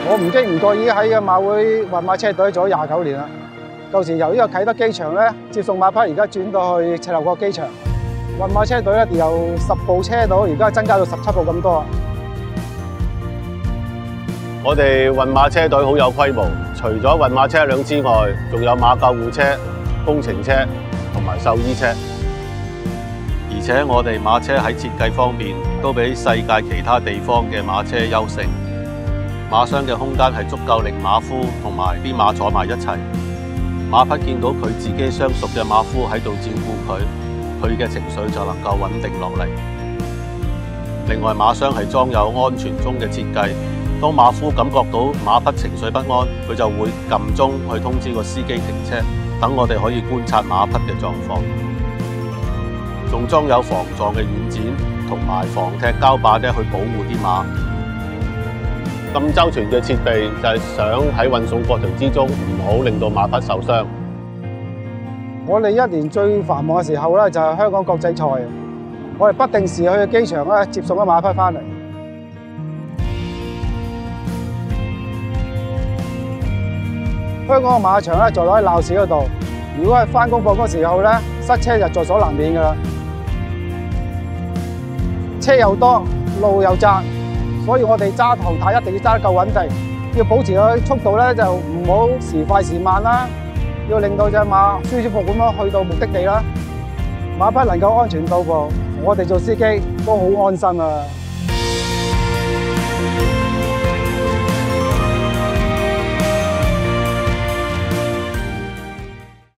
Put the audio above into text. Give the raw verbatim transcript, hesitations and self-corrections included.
我唔經唔覺意喺馬會運馬車隊做咗廿九年啦。舊時由呢個啟德機場咧接送馬匹，而家轉到去赤鱲角機場。運馬車隊咧由十部車到，而家增加到十七部咁多。 我哋運馬車隊好有規模，除咗運馬車輛之外，仲有馬救護車、工程車同埋獸醫車。而且我哋馬車喺設計方面都比世界其他地方嘅馬車優勝。馬廂嘅空間係足夠令馬夫同埋啲馬坐埋一齊。馬匹見到佢自己相熟嘅馬夫喺度照顧佢，佢嘅情緒就能夠穩定落嚟。另外，馬廂係裝有安全鐘嘅設計，當馬夫感覺到馬匹情緒不安，佢就會撳鐘去通知個司機停車，等我哋可以觀察馬匹嘅狀況。仲裝有防撞嘅軟墊同埋防踢膠板咧，去保護啲馬。咁周全嘅設備就係想喺運送過程之中唔好令到馬匹受傷。 我哋一年最繁忙嘅時候咧，就係香港國際賽。我哋不定時去機場咧接送咗馬匹翻嚟。香港嘅馬場咧，坐落喺鬧市嗰度。如果係翻工放工時候咧，塞車就在所難免㗎啦。車又多，路又窄，所以我哋揸頭軚一定要揸得夠穩定，要保持佢速度咧就唔好時快時慢啦，要令到隻馬舒舒服服咁樣去到目的地啦。馬匹能夠安全到步，我哋做司機都好安心啊！